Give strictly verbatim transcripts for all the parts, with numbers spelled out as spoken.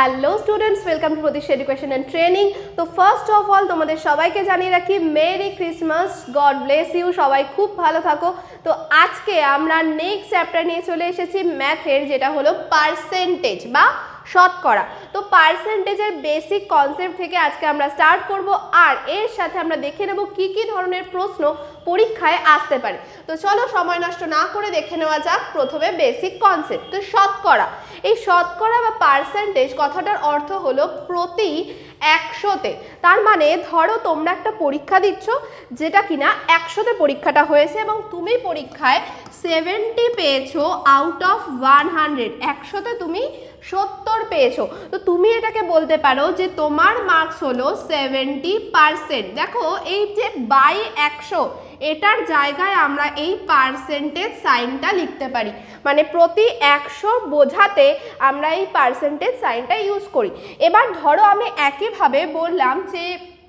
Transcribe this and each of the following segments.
Hello students, welcome to Pratiksha education and training. তো first of all তোমাদের সবাইকে জানিয়ে রাখি merry Christmas, God bless you, সবাই খুব ভালো থাকো। তো আজকে আমরা নেক্সট চ্যাপ্টার নিয়ে চলে এসেছি ম্যাথের, যেটা হলো পার্সেন্টেজ বা শতকরা। তো পার্সেন্টেজের বেসিক কনসেপ্ট থেকে আজকে আমরা স্টার্ট করব, আর এর সাথে আমরা দেখে নেব কি কি ধরনের প্রশ্ন পরীক্ষায় আসতে পারে। তো চলো সময় নষ্ট না করে দেখে নেওয়া যাক প্রথমে বেসিক কনসেপ্ট। তো শতকরা, এই শতকরা বা পার্সেন্টেজ কথাটার অর্থ হলো প্রতি একশোতে। তার মানে ধরো তোমরা একটা পরীক্ষা দিচ্ছ, যেটা কিনা একশোতে পরীক্ষাটা হয়েছে এবং তুমি পরীক্ষায় সেভেন্টি পেয়েছো আউট অফ ওয়ান হান্ড্রেড, একশোতে তুমি সত্তর পেয়েছো। তো তুমি এটাকে বলতে পারো যে তোমার মার্কস হলো সেভেন্টি পার্সেন্ট। দেখো এই যে বাই একশো, এটার জায়গায় আমরা এই পার্সেন্টেজ সাইনটা লিখতে পারি, মানে প্রতি একশো বোঝাতে আমরা এই পার্সেন্টেজ সাইনটা ইউজ করি। এবার ধরো আমি একইভাবে বললাম যে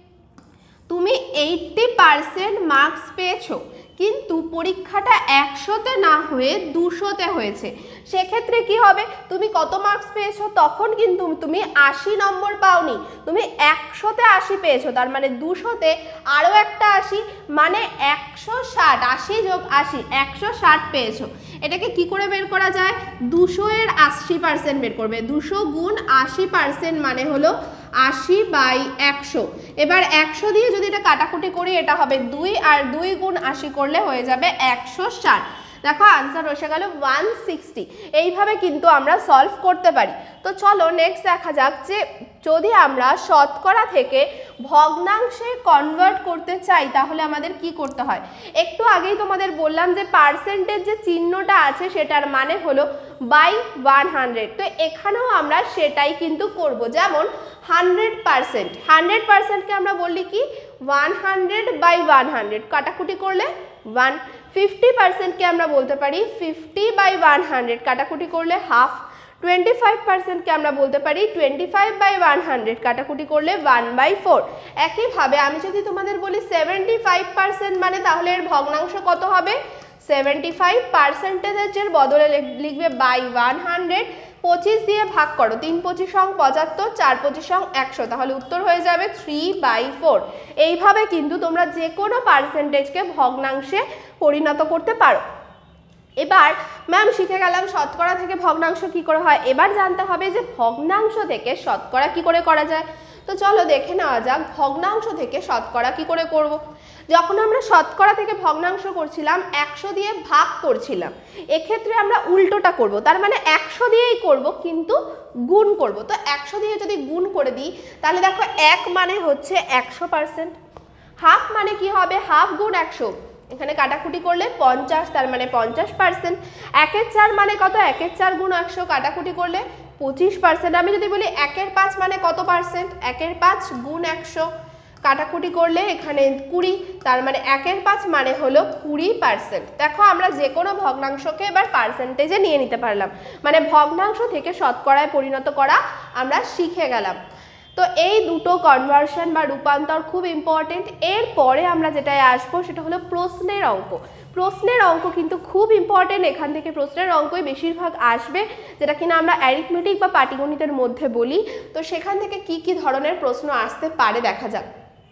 তুমি এইটটি পার্সেন্ট মার্কস পেয়েছো, কিন্তু পরীক্ষাটা একশোতে না হয়ে দুশোতে হয়েছে। সেক্ষেত্রে কি হবে, তুমি কত মার্কস পেয়েছো? তখন কিন্তু তুমি আশি নম্বর পাওনি, তুমি একশোতে আশি পেয়েছো। তার মানে দুশোতে আরও একটা আশি, মানে একশো ষাট, আশি যোগ আশি, একশো ষাট পেয়েছো। এটাকে কি করে বের করা যায়? দুশো এর আশি পার্সেন্ট বের করবে। দুশো গুণ আশি পার্সেন্ট মানে হলো আশি বাই একশো। এবার একশো দিয়ে যদি এটা কাটাকুটি করি, এটা হবে দুই, আর দুই গুণ আশি করলে হয়ে যাবে একশো ষাট। দেখো আনসার এসে গেল ওয়ান সিক্সটি। এইভাবে কিন্তু আমরা সলভ করতে পারি। তো চলো নেক্সট দেখা যাক যে যদি আমরা শতকরা থেকে ভগ্নাংশে কনভার্ট করতে চাই তাহলে আমাদের কি করতে হয়। একটু আগেই তোমাদের বললাম যে পার্সেন্টেজ যে চিহ্নটা আছে সেটার মানে হলো বাই ওয়ান হান্ড্রেড। তো এখানেও আমরা সেটাই কিন্তু করব। যেমন হান্ড্রেড পার্সেন্ট, হান্ড্রেড পার্সেন্টকে আমরা বললি কি one hundred by one hundred, কাটাকুটি করলে ওয়ান। ফিফটি পার্সেন্টকে আমরা বলতে পারি ফিফটি বাই ওয়ান হান্ড্রেড, কাটাকুটি করলে হাফ। টোয়েন্টি ফাইভ পার্সেন্টকে আমরা বলতে পারি twenty five by one hundred, কাটাকুটি করলে ওয়ান বাই ফোর। একইভাবে আমি যদি তোমাদের বলি সেভেন্টি ফাইভ পার্সেন্ট, মানে তাহলে এর ভগ্নাংশ কত হবে? সেভেন্টি ফাইভ পার্সেন্টেজের বদলে লিখবে বাই ওয়ান হান্ড্রেড, পঁচিশ দিয়ে ভাগ করো, তিন পঁচিশ সং পঁচাত্তর, চার পঁচিশ সং একশো, তাহলে উত্তর হয়ে যাবে থ্রি বাই ফোর। এইভাবে কিন্তু তোমরা যে কোনো পার্সেন্টেজকে ভগ্নাংশে পরিণত করতে পারো। এবার ম্যাম শিখে গেলাম শতকরা থেকে ভগ্নাংশ কি করে হয়, এবার জানতে হবে যে ভগ্নাংশ থেকে শতকরা কি করে করা যায়। তো চলো দেখে নেওয়া যাক ভগ্নাংশ থেকে শতকরা কি করে করব। যখন আমরা শতকরা থেকে ভগ্নাংশ করছিলাম একশো দিয়ে ভাগ করছিলাম, এক্ষেত্রে আমরা উল্টোটা করব। তার মানে একশো দিয়েই করব কিন্তু গুণ করব। তো একশো দিয়ে যদি গুণ করে দিই তাহলে দেখো এক মানে হচ্ছে একশো পার্সেন্ট, হাফ মানে কি হবে হাফ গুণ একশো, এখানে কাটাকুটি করলে পঞ্চাশ, তার মানে পঞ্চাশ পার্সেন্ট। একের চার মানে কত? একের চার গুণ একশো, কাটাকুটি করলে পঁচিশ পার্সেন্ট। আমি যদি বলি একের পাঁচ মানে কত পার্সেন্ট? একের পাঁচ গুণ একশো, কাটাকুটি করলে এখানে কুড়ি, তার মানে একের পাঁচ মানে হলো কুড়ি পার্সেন্ট। দেখো আমরা যে কোনো ভগ্নাংশকে এবার পার্সেন্টেজে নিয়ে নিতে পারলাম, মানে ভগ্নাংশ থেকে শতকরায় পরিণত করা আমরা শিখে গেলাম। তো এই দুটো কনভার্সন বা রূপান্তর খুব ইম্পর্টেন্ট। এরপরে আমরা যেটায় আসবো সেটা হলো প্রশ্নের অঙ্ক। প্রশ্নের অঙ্ক কিন্তু খুব ইম্পর্টেন্ট, এখান থেকে প্রশ্নের অঙ্কই বেশিরভাগ আসবে, যেটা কিনা আমরা অ্যারিথমেটিক বা পাটিগণিতের মধ্যে বলি। তো সেখান থেকে কি কি ধরনের প্রশ্ন আসতে পারে দেখা যাক।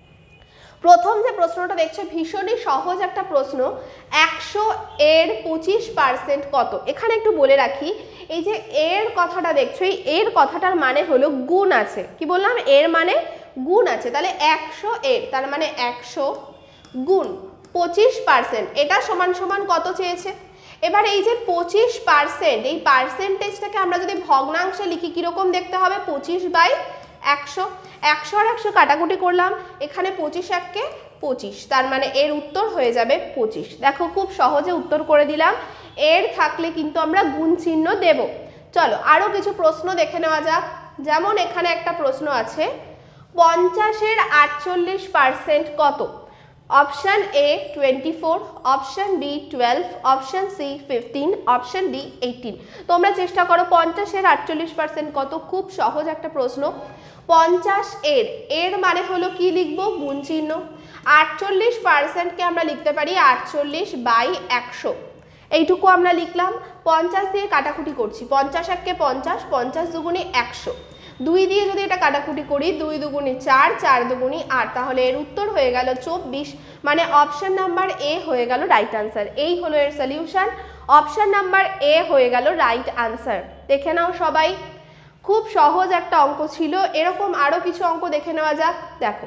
প্রথম যে প্রশ্নটা দেখছো ভীষণই সহজ একটা প্রশ্ন, একশো এর পঁচিশ পার্সেন্ট কত? এখানে একটু বলে রাখি, এই যে এর কথাটা দেখছো, এই এর কথাটার মানে হলো গুণ আছে। কি বললাম? এর মানে গুণ আছে। তাহলে একশো এর, তার মানে একশো গুণ পঁচিশ পার্সেন্ট, এটা সমান সমান কত চেয়েছে। এবার এই যে পঁচিশ পার্সেন্ট, এই পার্সেন্টেজটাকে আমরা যদি ভগ্নাংশে লিখি কীরকম দেখতে হবে? পঁচিশ বাই একশো, একশো আর একশো কাটাকুটি করলাম, এখানে পঁচিশ এককে পঁচিশ, তার মানে এর উত্তর হয়ে যাবে পঁচিশ। দেখো খুব সহজে উত্তর করে দিলাম। এর থাকলে কিন্তু আমরা গুণ চিহ্ন দেব। চলো আরও কিছু প্রশ্ন দেখে নেওয়া যাক। যেমন এখানে একটা প্রশ্ন আছে, পঞ্চাশের আটচল্লিশ পার্সেন্ট কত? Option A twenty four, option B twelve, option C fifteen, option D eighteen. তোমরা চেষ্টা করো পঞ্চাশের আটচল্লিশ পার্সেন্ট কত। খুব সহজ একটা প্রশ্ন। পঞ্চাশ এর, এর মানে হলো কি লিখবো? গুণ চিহ্ন। আটচল্লিশ পার্সেন্টকে আমরা লিখতে পারি আটচল্লিশ বাই একশো, এইটুকু আমরা লিখলাম। পঞ্চাশ দিয়ে কাটাকুটি করছি, পঞ্চাশ এককে পঞ্চাশ, পঞ্চাশ দুগুণে একশো, দুই দিয়ে যদি এটা কাটাকুটি করি, দুই দুগুণি চার, চার দুগুণি আট, তাহলে এর উত্তর হয়ে গেল চব্বিশ। মানে অপশন নাম্বার এ হয়ে গেল রাইট আনসার। এই হলো এর সলিউশন, অপশন নাম্বার এ হয়ে গেল রাইট আনসার। দেখে নাও সবাই, খুব সহজ একটা অঙ্ক ছিল। এরকম আরও কিছু অঙ্ক দেখে নেওয়া যাক। দেখো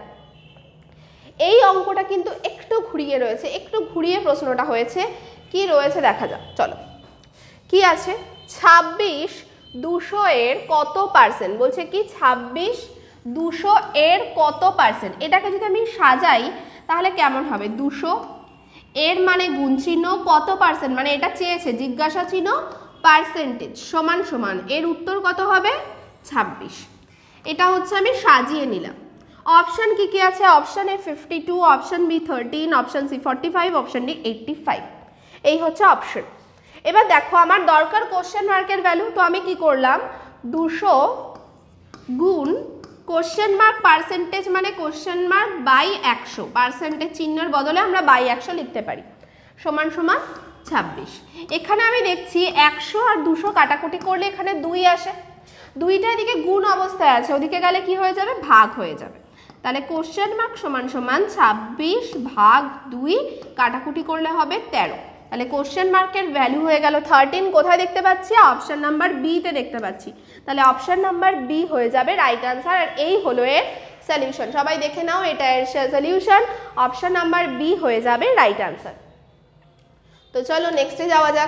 এই অঙ্কটা কিন্তু একটু ঘুরিয়ে রয়েছে, একটু ঘুরিয়ে প্রশ্নটা হয়েছে। কি রয়েছে দেখা যাক, চলো। কি আছে, ছাব্বিশ দুশো এর কত পার্সেন্ট, বলছে কি ছাব্বিশ দুশো এর কত পার্সেন্ট। এটাকে যদি আমি সাজাই তাহলে কেমন হবে, দুশো এর মানে গুণ চিহ্ন, কত পার্সেন্ট মানে এটা চেয়েছে, জিজ্ঞাসা চিহ্ন, পার্সেন্টেজ সমান সমান, এর উত্তর কত হবে ছাব্বিশ। এটা হচ্ছে আমি সাজিয়ে নিলাম। অপশন কি কি আছে, option A fifty two, option B thirteen, option C forty five, option D eighty five. এই হচ্ছে অপশন। এবার দেখো আমার দরকার কোশ্চেন মার্কের ভ্যালু, তো আমি কি করলাম, দুশো গুণ কোশ্চেন মার্ক পার্সেন্টেজ মানে কোশ্চেন মার্ক বাই একশো, পার্সেন্টেজ চিহ্নের বদলে আমরা বাই একশো লিখতে পারি, সমান সমান ছাব্বিশ। এখানে আমি দেখছি একশো আর দুশো কাটাকুটি করলে এখানে দুই আসে, দুইটা এদিকে গুণ অবস্থায় আছে, ওদিকে গেলে কি হয়ে যাবে, ভাগ হয়ে যাবে। তাহলে কোশ্চেন মার্ক সমান সমান ছাব্বিশ ভাগ দুই, কাটাকুটি করলে হবে তেরো। তাহলে কোশ্চেন মার্কের ভ্যালু হয়ে গেল থার্টিন। কোথায় দেখতে পাচ্ছি, অপশন নাম্বার বিতে দেখতে পাচ্ছি। তাহলে অপশন নাম্বার বি হয়ে যাবে রাইট আনসার। আর এই হলো এর সলিউশন। সবাই দেখে নাও, এটা এর সলিউশন, অপশন নাম্বার বি হয়ে যাবে রাইট আনসার। তো চলো নেক্সটে যাওয়া যাক।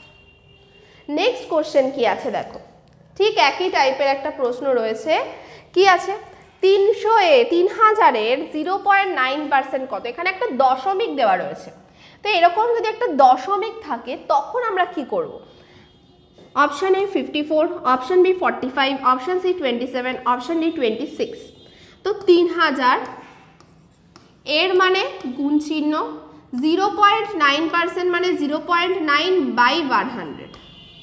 নেক্সট কোশ্চেন কি আছে দেখো, ঠিক একই টাইপের একটা প্রশ্ন রয়েছে। কি আছে, তিনশো এ তিন হাজারের জিরো পয়েন্ট নাইন পার্সেন্ট কত। এখানে একটা দশমিক দেওয়া রয়েছে, তো এরকম যদি একটা দশমিক থাকে তখন আমরা কি করব, option A fifty four, option B forty five, option C twenty seven, option D twenty six. তো তিন হাজার এর মানে গুণ চিহ্ন, জিরো পয়েন্ট নাইন পার্সেন্ট মানে zero point nine by one hundred.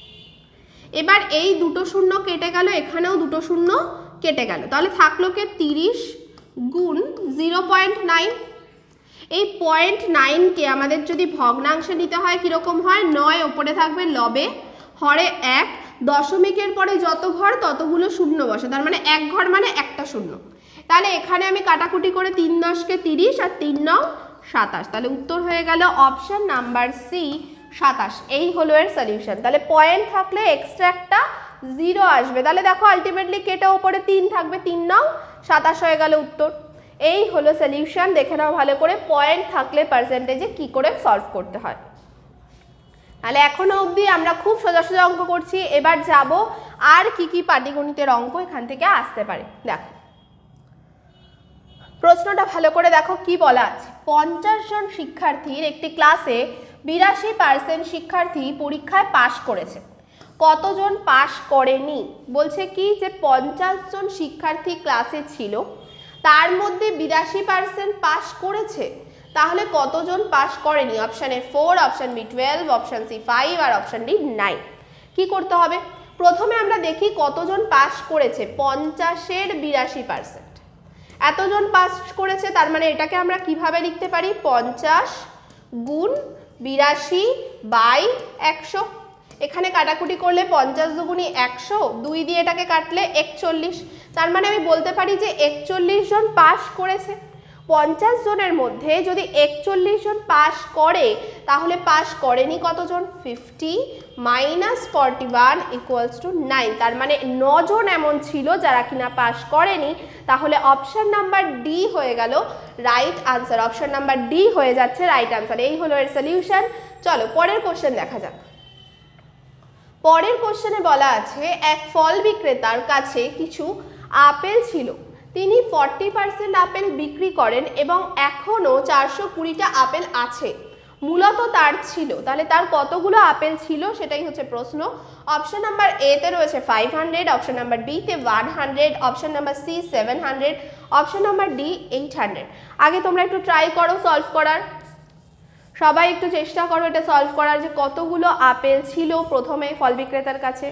এবার এই দুটো শূন্য কেটে গেল, এখানেও দুটো শূন্য কেটে গেল, তাহলে থাকলো কে তিরিশ গুণ জিরো পয়েন্ট নাইন। এই পয়েন্ট নাইনকে আমাদের যদি ভগ্নাংশে নিতে হয় কীরকম হয়, নয় ওপরে থাকবে লবে, হরে এক, দশমিকের পরে যত ঘর ততগুলো শূন্য বসে, তার মানে এক ঘর মানে একটা শূন্য। তাহলে এখানে আমি কাটাকুটি করে তিন দশকে তিরিশ আর তিন নং সাতাশ, তাহলে উত্তর হয়ে গেল অপশন নাম্বার সি সাতাশ। এই হলো এর সলিউশন। তাহলে পয়েন্ট থাকলে এক্সট্রা একটা জিরো আসবে, তাহলে দেখো আলটিমেটলি কেটে ওপরে তিন থাকবে, তিন নং সাতাশ হয়ে গেল উত্তর। এই হলো সলিউশন। দেখে নাও ভালো করে, পয়েন্ট থাকলে পার্সেন্টেজে কি করে সলভ করতে হয়। তাহলে এখনো অবধি আমরা খুব সোজা সোজা অঙ্ক করছি। এবার যাব আর কি কি পাটিগণিতের অঙ্ক এখান থেকে আসতে পারে। দেখো প্রশ্নটা ভালো করে দেখো, কি বলা আছে, পঞ্চাশ জন শিক্ষার্থীর একটি ক্লাসে বিরাশি পার্সেন্ট শিক্ষার্থী পরীক্ষায় পাশ করেছে, কতজন পাশ করেনি। বলছে কি যে পঞ্চাশ জন শিক্ষার্থী ক্লাসে ছিল, তার মধ্যে বিরাশি পার্সেন্ট পাশ করেছে, তাহলে কতজন পাশ করেনি। Option A four, option B twelve, option C five আর অপশান ডি নাইন। কি করতে হবে, প্রথমে আমরা দেখি কতজন পাশ করেছে, পঞ্চাশের বিরাশি পার্সেন্ট, এতজন পাস করেছে, তার মানে এটাকে আমরা কিভাবে লিখতে পারি, পঞ্চাশ গুণ বিরাশি বাই একশো। এখানে কাটাকুটি করলে পঞ্চাশ দুগুণি একশো, দুই দিয়ে এটাকে কাটলে একচল্লিশ, তার মানে আমি বলতে পারি যে একচল্লিশ জন পাস করেছে। পঞ্চাশ জনের মধ্যে যদি একচল্লিশ জন পাস করে, তাহলে পাস করেনি কতজন, fifty minus forty one equals to nine, তার মানে নজন এমন ছিল যারা কিনা পাস করেনি। তাহলে অপশন নাম্বার ডি হয়ে গেল right answer, option number D হয়ে যাচ্ছে রাইট আনসার। এই হলো এর সলিউশন। চলো পরের কোশ্চেন দেখা যাক। পরের কোশ্চেনে বলা আছে, এক ফল বিক্রেতার কাছে কিছু আপেল ছিল, তিনি ফর্টি পার্সেন্ট আপেল বিক্রি করেন এবং এখনও চারশো কুড়িটা আপেল আছে, মূলত তার ছিল, তাহলে তার কতগুলো আপেল ছিল সেটাই হচ্ছে প্রশ্ন। অপশন নাম্বার এ তে রয়েছে five hundred, option number B তে one hundred, option number C seven hundred, option number D eight hundred. আগে তোমরা একটু ট্রাই করো সলভ করার, সবাই একটু চেষ্টা করো এটা সলভ করার যে কতগুলো আপেল ছিল প্রথমে ফল বিক্রেতার কাছে।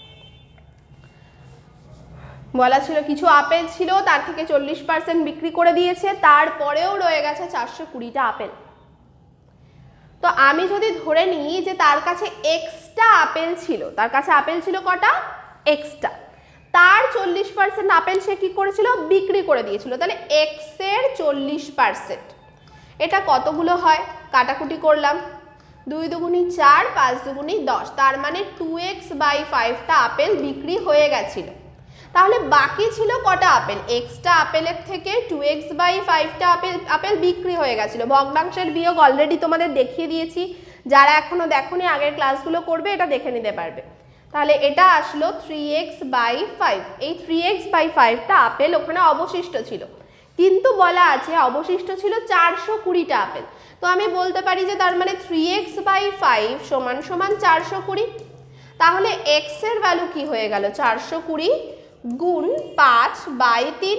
বলা ছিল কিছু আপেল ছিল, তার থেকে চল্লিশ পার্সেন্ট বিক্রি করে দিয়েছে, তারপরেও রয়ে গেছে চারশো কুড়িটা আপেল। তো আমি যদি ধরে নিই যে তার কাছে এক্সট্রা আপেল ছিল, তার কাছে আপেল ছিল কটা, এক্সট্রা, তার চল্লিশ পার্সেন্ট আপেল সে কী করেছিল, বিক্রি করে দিয়েছিল। তাহলে এক্সের চল্লিশ পার্সেন্ট, এটা কতগুলো হয়, কাটাকুটি করলাম, দুই দুগুণি চার, পাঁচ দুগুণি দশ, তার মানে টু এক্স বাই ফাইভটা আপেল বিক্রি হয়ে গেছিল। তাহলে বাকি ছিল কটা আপেল, এক্সটা আপেলের থেকে টু এক্স বাই ফাইভটা আপেল আপেল বিক্রি হয়ে গেছিলো। ভগ্নাংশের বিয়োগ অলরেডি তোমাদের দেখিয়ে দিয়েছি, যারা এখনো দেখোনি আগের ক্লাসগুলো করবে, এটা দেখে নিতে পারবে। তাহলে এটা আসলো থ্রি এক্স বাই ফাইভ, এই থ্রি এক্স বাই ফাইভটা আপেল ওখানে অবশিষ্ট ছিল, কিন্তু বলা আছে অবশিষ্ট ছিল চারশো কুড়িটা আপেল। তো আমি বলতে পারি যে তার মানে থ্রি এক্স বাই ফাইভ সমান সমান চারশো কুড়ি। তাহলে এক্স এর ভ্যালু কি হয়ে গেল, চারশো কুড়ি গুণ পাঁচ বাই তিন,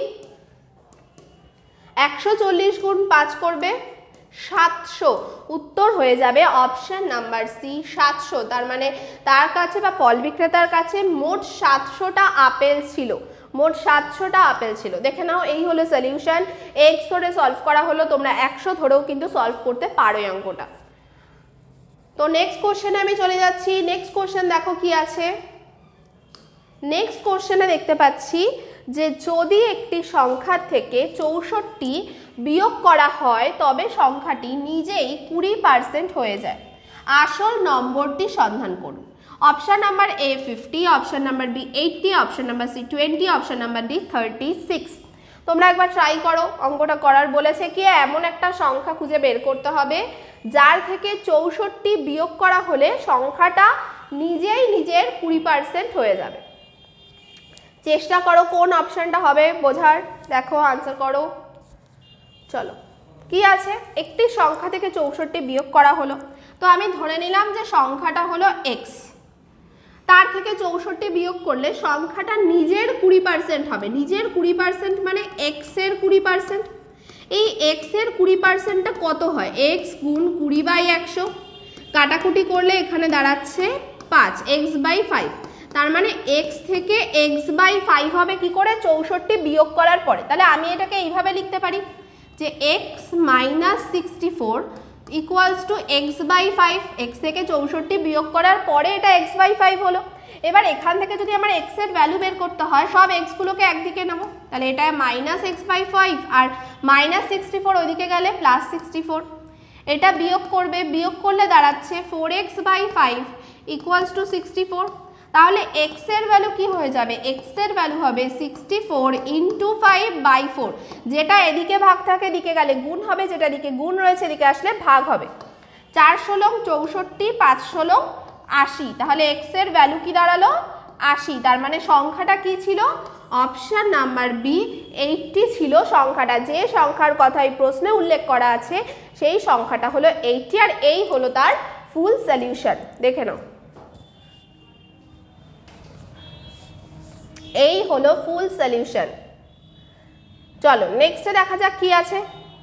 একশো চল্লিশ গুণ পাঁচ করবে সাতশো, উত্তর হয়ে যাবে অপশন নাম্বার সি সাতশো। তার মানে তার কাছে বা ফল বিক্রেতার কাছে মোট সাতশোটা আপেল ছিল, মোট সাতশোটা আপেল ছিল। দেখে নাও, এই হলো সলিউশন। এক্স ধরে সলভ করা হলো, তোমরা একশো ধরেও কিন্তু সলভ করতে পারো এই অঙ্কটা। তো নেক্সট কোশ্চেনে আমি চলে যাচ্ছি। নেক্সট কোশ্চেন দেখো কি আছে। নেক্সট কোশ্চেনে দেখতে পাচ্ছি যে যদি একটি সংখ্যা থেকে চৌষট্টি বিয়োগ করা হয় তবে সংখ্যাটি নিজেই কুড়ি পার্সেন্ট হয়ে যায়, আসল নম্বরটি সন্ধান করুন। Option number A fifty, option number B eighty, option number C twenty, option number D thirty six. তোমরা একবার ট্রাই করো, অঙ্কটা করার বলেছে কি এমন একটা সংখ্যা খুঁজে বের করতে হবে যার থেকে চৌষট্টি বিয়োগ করা হলে সংখ্যাটা নিজেই নিজের কুড়ি পার্সেন্ট হয়ে যাবে। চেষ্টা করো কোন অপশনটা হবে বোঝার, দেখো আনসার করো। চলো কি আছে, একটি সংখ্যা থেকে চৌষট্টি বিয়োগ করা হলো, তো আমি ধরে নিলাম যে সংখ্যাটা হলো এক্স, তার থেকে চৌষট্টি বিয়োগ করলে সংখ্যাটা নিজের কুড়ি পার্সেন্ট হবে। নিজের কুড়ি পার্সেন্ট মানে এক্সের কুড়ি পার্সেন্ট। এই এক্সের কুড়ি পার্সেন্টটা কত হয়, এক্স গুণ কুড়ি বাই একশো, কাটাকুটি করলে এখানে দাঁড়াচ্ছে পাঁচ, এক্স বাই ফাইভ। তার মানে এক্স থেকে এক্স বাই ফাইভ হবে কি করে, চৌষট্টি বিয়োগ করার পরে। তাহলে আমি এটাকে এইভাবে লিখতে পারি যে x minus sixty four equals to x by five, x থেকে চৌষট্টি বিয়োগ করার পরে এটা এক্স বাই ফাইভ হলো। এবার এখান থেকে যদি আমার এক্স এর ভ্যালু বের করতে হয় সব এক্সগুলোকে একদিকে নেবো, তাহলে এটা মাইনাস এক্স বাই ফাইভ আর মাইনাস সিক্সটি ফোর ওইদিকে গেলে প্লাস সিক্সটি ফোর, এটা বিয়োগ করবে, বিয়োগ করলে দাঁড়াচ্ছে four x by five equals to sixty four. তাহলে এক্স এর ভ্যালু কি হয়ে যাবে, এক্স এর ভ্যালু হবে sixty four into five by four, যেটা এদিকে ভাগ থাকে এদিকে গেলে গুণ হবে, যেটা এদিকে গুণ রয়েছে এদিকে আসলে ভাগ হবে। চার ষোলো চৌষট্টি, পাঁচ ষোলো আশি, তাহলে এক্স এর ভ্যালু কি দাঁড়ালো আশি। তার মানে সংখ্যাটা কি ছিল, অপশন নাম্বার বি এইটটি ছিল সংখ্যাটা। যে সংখ্যার কথা এই প্রশ্নে উল্লেখ করা আছে সেই সংখ্যাটা হলো এইটটি, আর এই হলো তার ফুল সলিউশন। দেখে নাও, এই হলো ফুল সলিউশন। চলো নেক্সটে দেখা যাক কি আছে।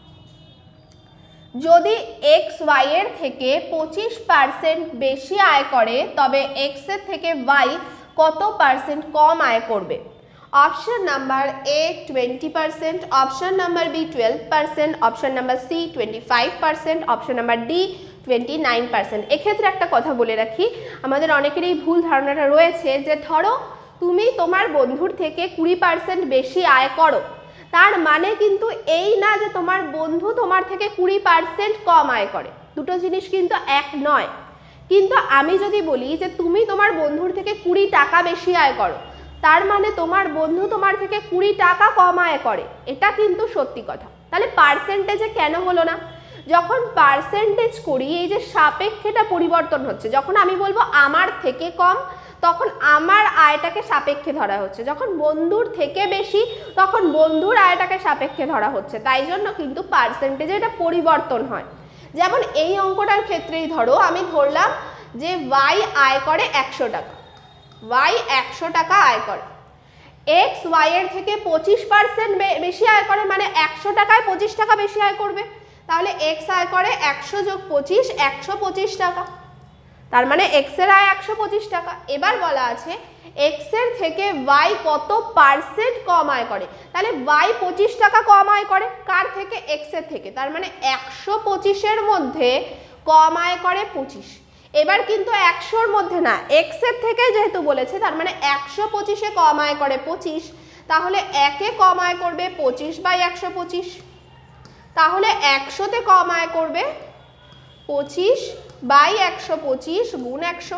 যদি এক্স ওয়াই এর থেকে পঁচিশ পার্সেন্ট বেশি আয় করে তবে এক্স এর থেকে ওয়াই কত পার্সেন্ট কম আয় করবে। Option number A twenty percent, option number B twelve percent, option number C twenty five percent, option number D twenty nine percent. এক্ষেত্রে একটা কথা বলে রাখি, আমাদের অনেকেরই ভুল ধারণাটা রয়েছে যে ধরো তুমি তোমার বন্ধুর থেকে কুড়ি পার্সেন্ট বেশি আয় করো, তার মানে কিন্তু এই না যে তোমার বন্ধু তোমার থেকে কুড়ি পার্সেন্ট কম আয় করে, দুটো জিনিস কিন্তু এক নয়। কিন্তু আমি যদি বলি যে তুমি তোমার বন্ধুর থেকে কুড়ি টাকা বেশি আয় করো, তার মানে তোমার বন্ধু তোমার থেকে কুড়ি টাকা কম আয় করে, এটা কিন্তু সত্যি কথা। তাহলে পার্সেন্টেজে কেন হলো না, যখন পার্সেন্টেজ করি এই যে সাপেক্ষেটা পরিবর্তন হচ্ছে, যখন আমি বলবো আমার থেকে কম তখন আমার আয়টাকে সাপেক্ষে ধরা হচ্ছে, যখন বন্ধুর থেকে বেশি তখন বন্ধুর আয়টাকে সাপেক্ষে ধরা হচ্ছে, তাই জন্য কিন্তু পার্সেন্টেজে এটা পরিবর্তন হয়। যেমন এই অঙ্কটার ক্ষেত্রেই ধরো আমি ধরলাম যে ওয়াই আয় করে একশো টাকা, ওয়াই একশো টাকা আয় করে, এক্স ওয়াই এর থেকে পঁচিশ পার্সেন্ট বেশি আয় করে, মানে একশো টাকায় পঁচিশ টাকা বেশি আয় করবে, তাহলে এক্স আয় করে একশো যোগ পঁচিশ একশো পঁচিশ টাকা, তার মানে এক্স এর আয় একশো পঁচিশ টাকা। এবার বলা আছে এক্স এর থেকে ওয়াই কত পার্সেন্ট কম আয় করে, তাহলে ওয়াই পঁচিশ টাকা কম আয় করে কার থেকে, এক্স এর থেকে, তার মানে একশো পঁচিশের মধ্যে কম আয় করে পঁচিশ। এবার কিন্তু একশোর মধ্যে না, এক্সের থেকে যেহেতু বলেছে তার মানে একশো পঁচিশে কম আয় করে পঁচিশ, তাহলে একে কম আয় করবে পঁচিশ বাই একশো পঁচিশ, তাহলে একশোতে কম আয় করবে পঁচিশ বাই একশো পঁচিশ গুণ একশো,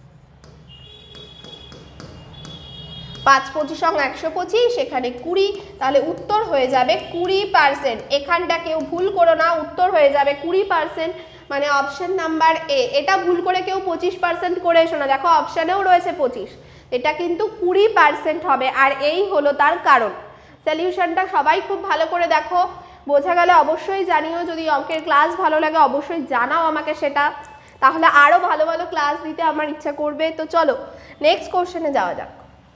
পাঁচ পঁচিশ অং একশো পঁচিশ, এখানে কুড়ি, তাহলে উত্তর হয়ে যাবে কুড়ি পার্সেন্ট। এখানটা কেউ ভুল করো না, উত্তর হয়ে যাবে কুড়ি পার্সেন্ট, মানে অপশন নাম্বার এ। এটা ভুল করে কেউ পঁচিশ পার্সেন্ট করে এসো না, দেখো অপশানেও রয়েছে পঁচিশ, এটা কিন্তু কুড়ি পার্সেন্ট হবে, আর এই হলো তার কারণ। সলিউশনটা সবাই খুব ভালো করে দেখো, বোঝা গেলে অবশ্যই জানিও, যদি অঙ্কের ক্লাস ভালো লাগে অবশ্যই জানাও আমাকে সেটা, তাহলে আরও ভালো ভালো ক্লাস দিতে আমার ইচ্ছা করবে। তো চলো নেক্সট কোশ্চেনে যাওয়া যাক।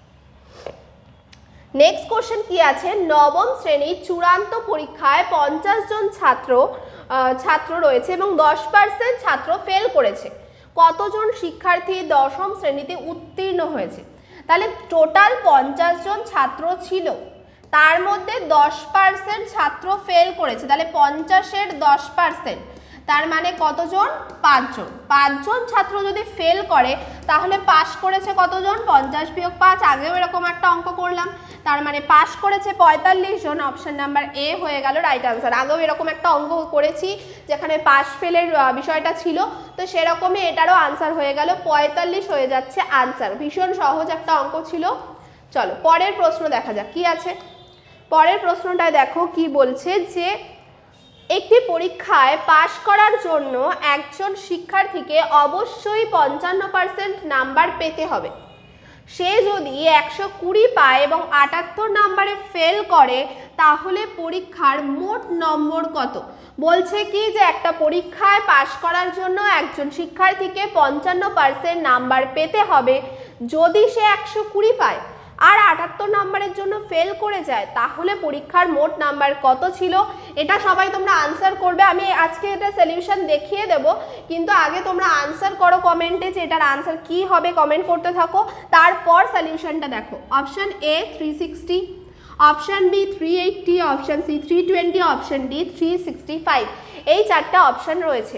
নেক্সট কোশ্চেন কি আছে, নবম শ্রেণীর চূড়ান্ত পরীক্ষায় পঞ্চাশ জন ছাত্র ছাত্র রয়েছে এবং দশ পার্সেন্ট ছাত্র ফেল করেছে, কতজন শিক্ষার্থী দশম শ্রেণীতে উত্তীর্ণ হয়েছে? তাহলে টোটাল পঞ্চাশ জন ছাত্র ছিল, তার মধ্যে দশ পার্সেন্ট ছাত্র ফেল করেছে, তাহলে পঞ্চাশের দশ পার্সেন্ট তার মানে কতজন? পাঁচজন। পাঁচজন ছাত্র যদি ফেল করে তাহলে পাস করেছে কতজন? পঞ্চাশ বিয়োগ পাঁচ, আগেও এরকম একটা অঙ্ক করলাম, তার মানে পাস করেছে পঁয়তাল্লিশ জন, অপশন নাম্বার এ হয়ে গেল রাইট আনসার। আগেও এরকম একটা অঙ্ক করেছি যেখানে পাস ফেলের বিষয়টা ছিল, তো সেরকমই এটারও আনসার হয়ে গেল, পঁয়তাল্লিশ হয়ে যাচ্ছে আনসার। ভীষণ সহজ একটা অঙ্ক ছিল। চলো পরের প্রশ্ন দেখা যাক কি আছে। পরের প্রশ্নটায় দেখো কি বলছে, যে একটি পরীক্ষায় পাশ করার জন্য একজন শিক্ষার্থীকে অবশ্যই পঞ্চান্ন পার্সেন্ট নাম্বার পেতে হবে। সে যদি একশো কুড়ি পায় এবং আটাত্তর নাম্বারে ফেল করে তাহলে পরীক্ষার মোট নম্বর কত? বলছে কি যে একটা পরীক্ষায় পাশ করার জন্য একজন শিক্ষার্থীকে পঞ্চান্ন পার্সেন্ট নাম্বার পেতে হবে, যদি সে একশো কুড়ি পায় আর আটাত্তর নাম্বারের জন্য ফেল করে যায় তাহলে পরীক্ষার মোট নাম্বার কত ছিল? এটা সবাই তোমরা আনসার করবে, আমি আজকে এটা সলিউশন দেখিয়ে দেব, কিন্তু আগে তোমরা আনসার করো কমেন্টে যে এটার আনসার কি হবে, কমেন্ট করতে থাকো, তারপর সলিউশনটা দেখো। Option A three sixty, option B three eighty, option C three twenty, option D three sixty five, এই চারটা অপশন রয়েছে।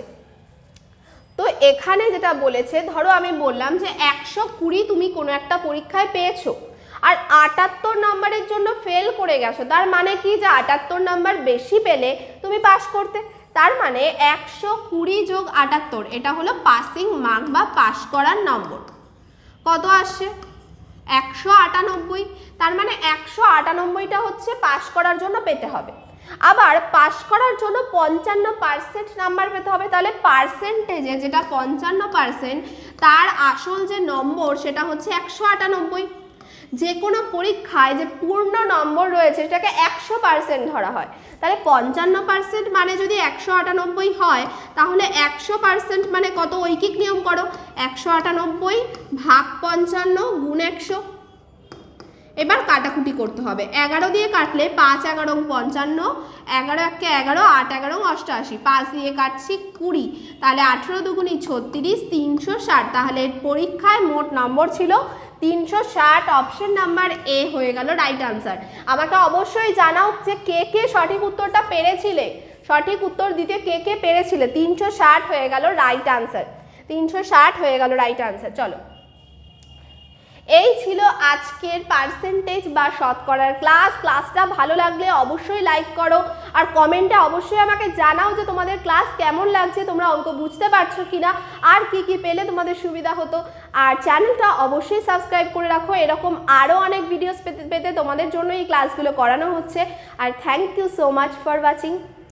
তো এখানে যেটা বলেছে, ধরো আমি বললাম যে একশো কুড়ি তুমি কোনো একটা পরীক্ষায় পেয়েছো আর আটাত্তর নাম্বারের জন্য ফেল করে গেছো, তার মানে কি যে আটাত্তর নাম্বার বেশি পেলে তুমি পাস করতে, তার মানে একশো কুড়ি যোগ আটাত্তর এটা হলো পাসিং মার্ক বা পাস করার নম্বর। কত আসছে? একশো আটানব্বই, তার মানে একশো আটানব্বইটা হচ্ছে পাস করার জন্য পেতে হবে। আবার পাস করার জন্য পঞ্চান্ন পার্সেন্ট নাম্বার পেতে হবে, তাহলে পার্সেন্টেজে যেটা পঞ্চান্ন পার্সেন্ট তার আসল যে নম্বর সেটা হচ্ছে একশো আটানব্বই। যে কোনো পরীক্ষায় যে পূর্ণ নম্বর রয়েছে সেটাকে একশো পার্সেন্ট ধরা হয়, তাহলে পঞ্চান্ন পার্সেন্ট মানে যদি একশো আটানব্বই হয় তাহলে একশো পার্সেন্ট মানে কত? ঐকিক নিয়ম করো, একশো আটানব্বই ভাগ পঞ্চান্ন গুণ একশো। এবার কাটাকুটি করতে হবে, এগারো দিয়ে কাটলে পাঁচ এগারো পঞ্চান্ন, এগারো একে এগারো, আট এগারো অষ্টআশি, পাঁচ দিয়ে কাটছি কুড়ি, তাহলে আঠেরো দুগুণি ছত্রিশ, তিনশো ষাট, তাহলে পরীক্ষায় মোট নম্বর ছিল তিনশো ষাট, অপশন নাম্বার এ হয়ে গেল রাইট আনসার। আমাকে অবশ্যই জানাও যে কে কে সঠিক উত্তরটা পেরেছিলে, সঠিক উত্তর দিতে কে কে পেরেছিলে। তিনশো ষাট হয়ে গেল রাইট আনসার, তিনশো ষাট হয়ে গেল রাইট আনসার। চলো এই ছিল আজকের পার্সেন্টেজ বা শতকরার ক্লাস। ক্লাসটা ভালো লাগলে অবশ্যই লাইক করো আর কমেন্টে অবশ্যই আমাকে জানাও যে তোমাদের ক্লাস কেমন লাগছে, তোমরা অঙ্ক বুঝতে পারছো কিনা, আর কি কি পেলে তোমাদের সুবিধা হতো। আর চ্যানেলটা অবশ্যই সাবস্ক্রাইব করে রাখো, এরকম আরও অনেক ভিডিওস পেতে পেতে তোমাদের জন্য এই ক্লাসগুলো করানো হচ্ছে। আর thank you so much for watching.